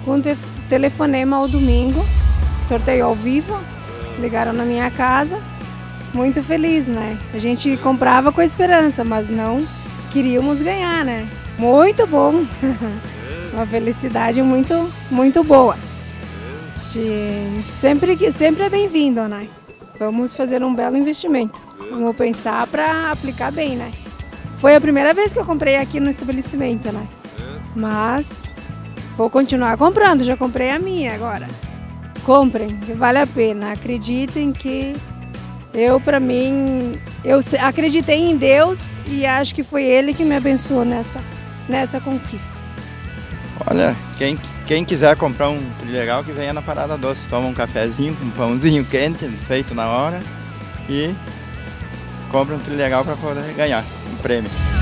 com um telefonema ao domingo, sorteio ao vivo, ligaram na minha casa, muito feliz, né? A gente comprava com esperança, mas não queríamos ganhar, né? Muito bom, uma felicidade muito, muito boa. Sempre é bem-vindo, né? Vamos fazer um belo investimento, vamos pensar para aplicar bem, né? Foi a primeira vez que eu comprei aqui no estabelecimento, né? Mas vou continuar comprando, já comprei a minha agora. Comprem, que vale a pena. Acreditem que eu acreditei em Deus e acho que foi Ele que me abençoou nessa conquista. Olha, quem quiser comprar um trilegal, que venha na Parada Doce, toma um cafezinho, um pãozinho quente, feito na hora, e compra um trilegal para poder ganhar um prêmio.